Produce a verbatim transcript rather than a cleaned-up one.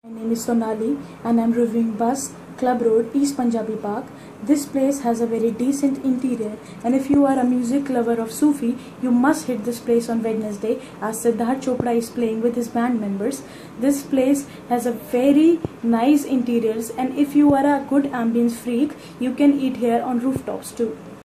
My name is Sonali and I'm reviewing Bus Club Road, East Punjabi Bagh. This place has a very decent interior, and if you are a music lover of Sufi, you must hit this place on Wednesday as Siddharth Chopra is playing with his band members. This place has a very nice interiors, and if you are a good ambience freak, you can eat here on rooftops too.